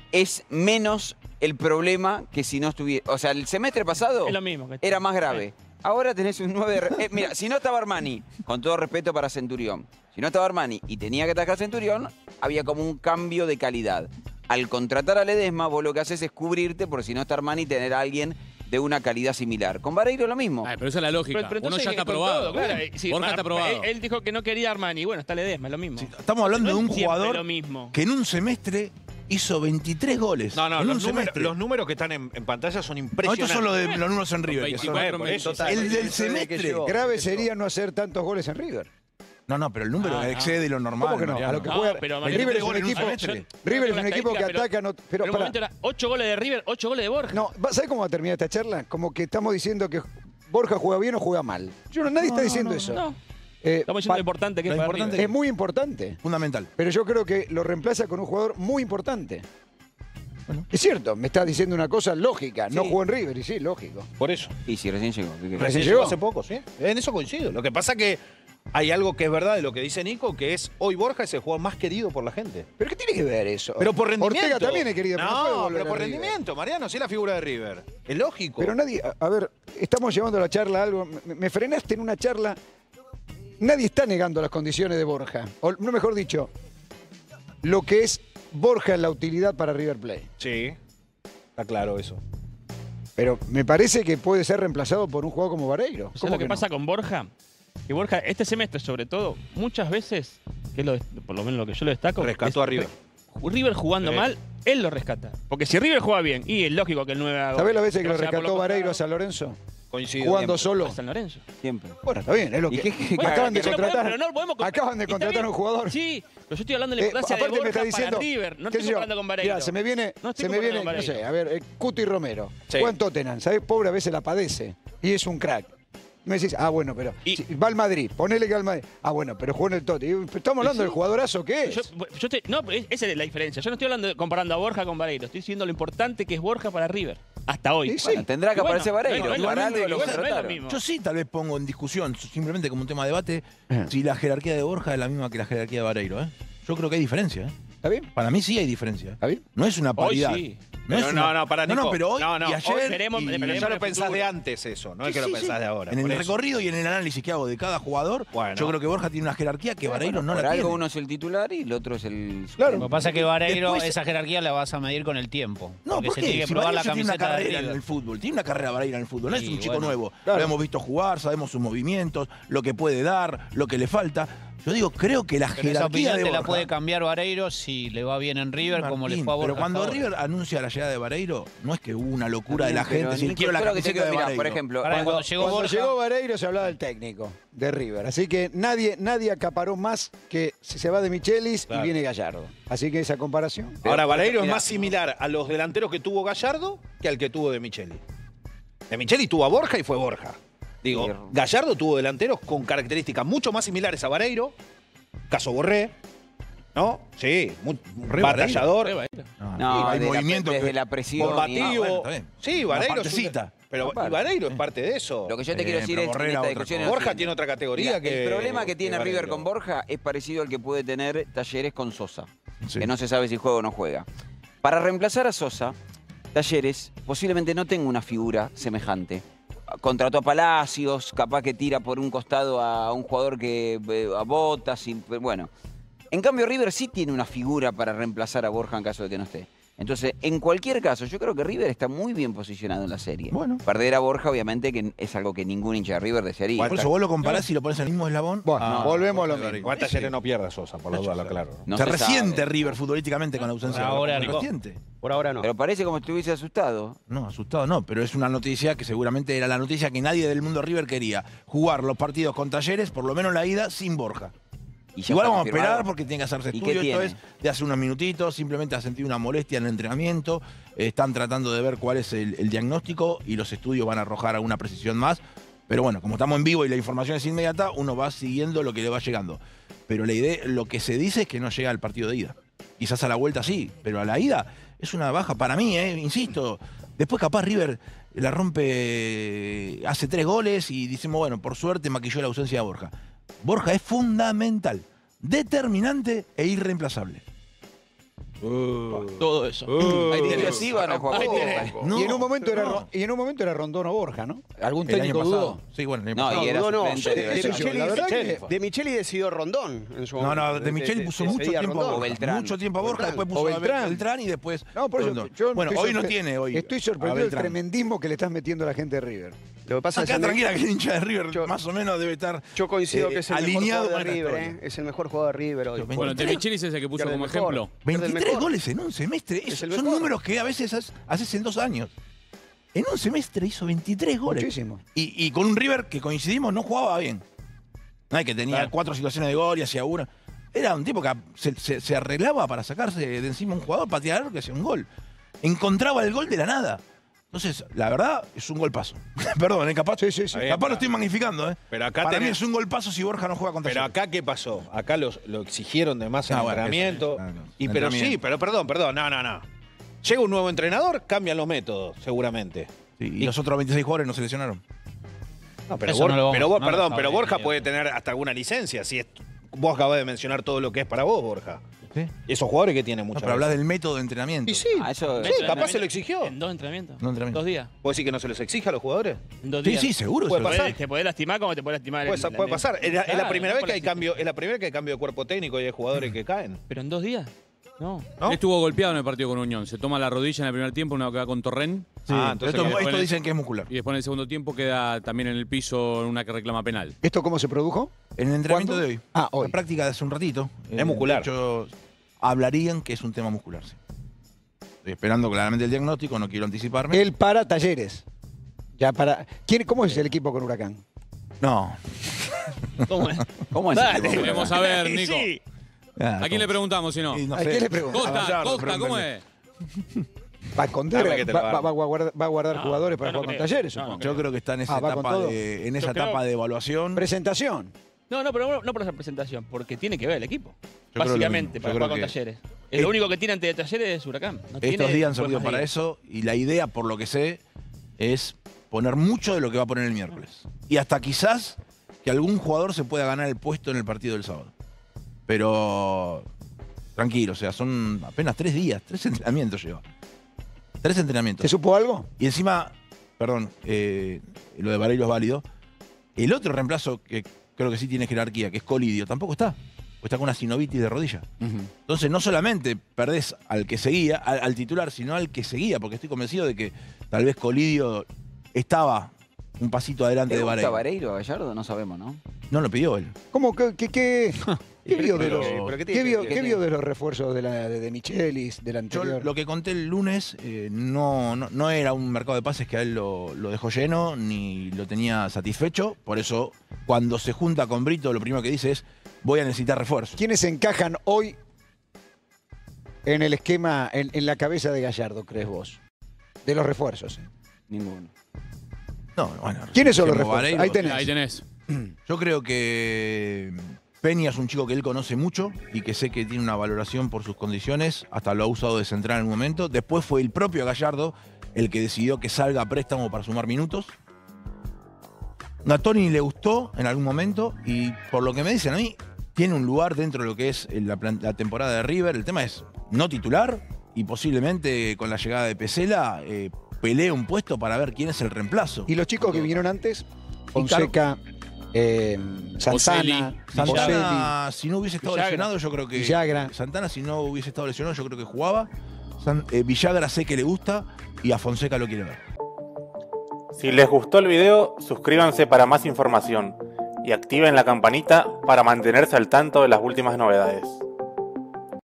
es menos el problema que si no estuviera... O sea, el semestre pasado Es lo mismo que era más grave. Ahora tenés un 9... mira, si no estaba Armani, con todo respeto para Centurión, si no estaba Armani y tenía que atacar a Centurión, había como un cambio de calidad. Al contratar a Ledesma, vos lo que haces es cubrirte, porque si no está Armani, tener a alguien de una calidad similar. Con Vareiro lo mismo. Ay, pero esa es la lógica. Pero Uno entonces, ya está con aprobado. todo, claro, sí, Borja está aprobado. Él dijo que no quería Armani. Bueno, está Ledesma, es lo mismo. Sí, estamos hablando de un Siempre jugador lo mismo. que en un semestre hizo 23 goles. No, en un los semestre. números que están en pantalla son No, impresionantes. estos son los, de, los números en River. Que son, 24 por meses. eso, el del semestre. Grave sería no hacer tantos goles en River. No, pero el número excede lo normal. ¿Cómo que no? Mariano. A lo que juega. pero El Mariano, River es un goles en un equipo. semestre. River es un Una equipo que estadística, ataca. No, Pero un pará. momento era 8 goles de River, 8 goles de Borja. No, ¿sabes cómo va a terminar esta charla? Como que estamos diciendo que Borja juega bien o juega mal. Nadie está diciendo eso. No. Estamos diciendo lo importante que es lo para importante River. Es muy importante. Fundamental. Pero yo creo que lo reemplaza con un jugador muy importante. Bueno. Es cierto, me estás diciendo una cosa lógica. No Sí. jugó en River, y sí, lógico. Por eso. Y si recién llegó. ¿qué querés? Recién llegó. Hace poco, ¿sí? En eso coincido. Lo que pasa que hay algo que es verdad de lo que dice Nico, que es hoy Borja es el jugador más querido por la gente. ¿Pero qué tiene que ver eso? Pero por rendimiento. Ortega también es querido, pero no puede No, volver pero por a River. rendimiento, Mariano, sí es la figura de River. Es lógico. Pero nadie, a ver, estamos llevando la charla a algo. Me frenaste en una charla. Nadie está negando las condiciones de Borja. O no, mejor dicho, lo que es Borja en la utilidad para River Plate. Sí, está claro eso. Pero me parece que puede ser reemplazado por un jugador como Vareiro. ¿Sabes ¿Cómo lo que no? pasa con Borja? Que Borja, este semestre sobre todo, muchas veces, que es por lo menos lo que yo lo destaco, Rescató a River. River jugando Sí. mal, él lo rescata. Porque si River juega bien, y es lógico que el 9 haga ¿Sabés goles, las veces que no lo sea por rescató los Vareiro a costados, San Lorenzo? Coincido. Jugando solo. a San Lorenzo. Siempre. Bueno, está bien, es lo ¿Y que. qué- acaban de Pero no contratar. podemos- pero no podemos comparar. Acaban de Está contratar bien. a un jugador. Sí, pero yo estoy hablando de la importancia de Aparte Borja me está diciendo. para River. No qué estoy sé yo, comparando con Vareiro. mirá, se me viene, No estoy no comparando con sé, Vareiro. a ver, Cuti Romero. Sí. Juega en Tottenham, ¿sabés? Pobre a veces la padece. Y es un crack. Me decís, bueno, pero Y- si va al Madrid, ponele que va al Madrid. Bueno, pero jugó en el Tottenham. Estamos hablando del jugadorazo que es. No, pero esa es la diferencia. Yo no estoy hablando comparando a Borja con Vareiro. Estoy diciendo lo importante que es Borja para River. Hasta hoy. Sí, sí. Bueno, tendrá que Y bueno, aparecer Vareiro. no es lo Para mismo, algo lo igual no es lo contrataron. mismo. Yo sí tal vez pongo en discusión, simplemente como un tema de debate, si la jerarquía de Borja es la misma que la jerarquía de Vareiro. Yo creo que hay diferencia. ¿Está bien? Para mí sí hay diferencia. ¿Está bien? No es una Hoy paridad. sí. Pero no, para no, Nico. pero hoy No, y ayer hoy veremos- y- Pero veremos ya en lo el pensás futuro. de antes eso, no es que lo Sí, pensás sí. de ahora. En el por eso. recorrido y en el análisis que hago de cada jugador, Bueno. yo creo que Borja tiene una jerarquía que Vareiro no Por la algo tiene. uno es el titular y el otro es el... Claro. Lo que pasa es que Vareiro, Después- esa jerarquía la vas a medir con el tiempo. No, porque ¿por se qué? tiene que Si probar la Vareiro tiene una camiseta de carrera en River. el fútbol, tiene una carrera Vareiro en el fútbol, no es Sí, un chico bueno. nuevo. Claro. Lo hemos visto jugar, sabemos sus movimientos, lo que puede dar, lo que le falta. Yo digo, creo que la Pero esa jerarquía opinión de te Borja... la puede cambiar Vareiro si le va bien en River, como le Martín, fue a Borja. pero cuando hasta ahora. River anuncia la llegada de Vareiro, no es que hubo una locura de la Pero, gente, si Nico, quiero la yo lo que te camiseta digo, de mirá, Vareiro. por ejemplo, Ahora, cuando- cuando llegó Cuando Borja, llegó Vareiro se hablaba del técnico de River. Así que nadie acaparó más que si se va de Michelis Claro. y viene Gallardo. Así que esa comparación. Ahora, Vareiro es Mirá. más similar a los delanteros que tuvo Gallardo que al que tuvo de Micheli. De Micheli tuvo a Borja y fue Borja. Digo, Sí. Gallardo tuvo delanteros con características mucho más similares a Vareiro, caso Borré, ¿no? Sí, Borré, batallador, No, hay de la- movimiento desde que- la presión. combativo. y- bueno, está bien. Sí, Una Vareiro es partecita. pero Aparte. y Vareiro es parte de eso. Lo que yo te quiero decir pero es que Borré en era esta otra discusión cosa. es lo Borja siguiente. tiene otra categoría Mirá, que el problema que tiene River Vareiro. con Borja es parecido al que puede tener Talleres con Sosa, Sí. que no se sabe si juega o no juega. Para reemplazar a Sosa, Talleres posiblemente no tenga una figura semejante. Contrató a Palacios, capaz que tira por un costado a un jugador que a Botas, bueno. En cambio River sí tiene una figura para reemplazar a Borja en caso de que no esté. Entonces, en cualquier caso, yo creo que River está muy bien posicionado en la serie. Bueno. Perder a Borja, obviamente, que es algo que ningún hincha de River desearía. Por eso vos lo comparás y lo pones en el mismo eslabón. Bueno, volvemos a lo mismo. Igual Talleres no pierda Sosa, por la duda, lo claro. No se se resiente sabe. River futbolísticamente con la ausencia Por ahora de no. Borja. Se resiente. Por ahora no. Pero parece como si estuviese asustado. No, asustado no, pero es una noticia que seguramente era la noticia que nadie del mundo River quería. Jugar los partidos con Talleres, por lo menos la ida, sin Borja. Y ya Igual está vamos a esperar confirmado. porque tiene que hacerse ¿Y estudio. qué Esto tiene? es de hace unos minutitos, simplemente ha sentido una molestia en el entrenamiento. Están tratando de ver cuál es el diagnóstico y los estudios van a arrojar alguna precisión más. Pero bueno, como estamos en vivo y la información es inmediata, uno va siguiendo lo que le va llegando. Pero la idea, lo que se dice es que no llega al partido de ida. Quizás a la vuelta sí, pero a la ida es una baja para mí, insisto. Después capaz River la rompe, hace 3 goles y decimos, bueno, por suerte maquilló la ausencia de Borja. Borja es fundamental, determinante e irreemplazable. Todo eso. Ahí tiene que sí van a jugar Ahí Copa. tenés. y en un momento pero era no. y en un momento era Rondón o Borja, ¿no? Algún El año técnico pasado. dudó. Sí, bueno, el año No, pasado. y era No, suplente yo- de- qué sé yo, la verdad que- De Micheli decidió Rondón en su No, momento. no, de Micheli puso mucho Decidía tiempo a Rondón. O Borja. Beltrán. Mucho tiempo a Borja, Beltrán. después puso O a Beltrán. Beltrán y después. No, por eso Rondón. yo Bueno, estoy hoy no sorpre- tiene hoy. Estoy a sorprendido del Beltrán. tremendismo que le estás metiendo a la gente de River. Lo que pasa es Acá que tranquila que el hincha de River Yo- más o menos debe estar yo coincido que es el mejor alineado jugador de con esta River, historia. Es el mejor jugador de River hoy. Bueno, Bueno, De Michelis es el que puso Pierde como el mejor. ejemplo. Pierde el 23 mejor. goles en un semestre. Es el Son mejor. números que a veces haces en 2 años. En un semestre hizo 23 goles. Muchísimo. Y con un River que coincidimos no jugaba bien. No es que tenía 4 situaciones de gol y hacía una. Era un tipo que se arreglaba para sacarse de encima un jugador, patear que hacía un gol. Encontraba el gol de la nada. Entonces, la verdad, es un golpazo. Perdón, capaz, Sí. capaz lo estoy magnificando. Pero acá Para mí tenés- es un golpazo si Borja no juega contra Pero Talleres. acá, ¿qué pasó? Acá lo exigieron de más en Ah, bueno, entrenamiento. eso, no. Y pero Entrenamiento. sí, pero perdón, no. Llega un nuevo entrenador, cambian los métodos, seguramente. Sí, y los otros 26 jugadores no se lesionaron. No, pero Eso no lo vamos- pero no lo perdón, sabe, pero Borja Diego. puede tener hasta alguna licencia. Si es, vos acabás de mencionar todo lo que es para vos, Borja. ¿Sí? Esos jugadores que tienen No, muchas pero hablas veces. del método de entrenamiento. Y sí, Ah, eso Sí, capaz se lo exigió. En 2 entrenamientos. 2 entrenamientos. 2 días. ¿Puedo decir que no se los exige a los jugadores? En 2 Sí, días. sí, seguro. Puede se lo- pasar. Te podés lastimar como te podés lastimar. Puede pasar. Es la Claro, primera no vez por que hay la- cambio, es la primera vez que hay cambio de cuerpo técnico y hay jugadores que caen. ¿Pero en 2 días? No. ¿No? Él estuvo golpeado en el partido con Unión. Se toma la rodilla en el primer tiempo, una que va con Torren. Sí, Ah, entonces esto, que- esto dicen que es muscular. Y después en el segundo tiempo queda también en el piso una que reclama penal. ¿Esto cómo se produjo? En el entrenamiento ¿Cuándo? de hoy. Ah, hoy. La práctica de hace un ratito. Es muscular. De hecho, hablarían que es un tema muscular, sí. Estoy esperando claramente el diagnóstico, no quiero anticiparme. Él para Talleres. Ya para. ¿Cómo es el equipo con Huracán? No. ¿Cómo es? ¿Cómo es? Dale. el tipo? Queremos saber, Nico. Sí. Ah, ¿A quién le preguntamos si no? Y no ¿A sé. quién le pregunto? Costa, Gallardo, Costa, ¿cómo pregúntale. es? Va a esconder, Dame que te lo va a guardar No, jugadores para yo no jugar con creo. Talleres, No, supongo. no Yo creo que está en esa Ah, va con etapa todo. de, en esa Yo creo- etapa de evaluación. Presentación. No, pero no por esa presentación, porque tiene que ver el equipo. creo lo Básicamente, mismo. para Yo jugar creo con que- Talleres. Lo único que tiene ante Talleres es Huracán. No tiene Estos días han después servido más para días. eso y la idea, por lo que sé, es poner mucho de lo que va a poner el miércoles. Y hasta quizás que algún jugador se pueda ganar el puesto en el partido del sábado. Pero tranquilo, o sea, son apenas 3 días, 3 entrenamientos lleva. 3 entrenamientos. ¿Te supo algo? Y encima, perdón, lo de Vareiro es válido. El otro reemplazo que creo que sí tiene jerarquía, que es Colidio, tampoco está. O está con una sinovitis de rodilla. Entonces no solamente perdés al que seguía, al titular, sino al que seguía, porque estoy convencido de que tal vez Colidio estaba un pasito adelante ¿Le de gusta Vareiro. Vareiro a Gallardo? No sabemos, ¿no? No lo pidió él. ¿Cómo? ¿Qué vio de los, pero ¿qué qué tiene vio, que- qué vio de los refuerzos de Michelis, del Yo anterior? lo que conté el lunes no era un mercado de pases que a él lo dejó lleno ni lo tenía satisfecho. Por eso, cuando se junta con Brito, lo primero que dice es: voy a necesitar refuerzos. ¿Quiénes encajan hoy en el esquema, en la cabeza de Gallardo, crees vos? De los refuerzos. Ninguno. No, bueno, ¿Quiénes son los como refuerzos? Vareiro, Ahí tenés. Ahí tenés. Yo creo que Peña es un chico que él conoce mucho y que sé que tiene una valoración por sus condiciones. Hasta lo ha usado de central en un momento. Después fue el propio Gallardo el que decidió que salga a préstamo para sumar minutos. A Toni le gustó en algún momento y por lo que me dicen a mí, tiene un lugar dentro de lo que es la temporada de River. El tema es no titular y posiblemente con la llegada de Pesela pelee un puesto para ver quién es el reemplazo. ¿Y los chicos que vinieron antes? Fonseca, Santana, Boselli. Santana, si no hubiese estado Villagra. lesionado, yo creo que. Villagra. Santana, si no hubiese estado lesionado, yo creo que jugaba. Villagra sé que le gusta y a Fonseca lo quiere ver. Si les gustó el video, suscríbanse para más información y activen la campanita para mantenerse al tanto de las últimas novedades.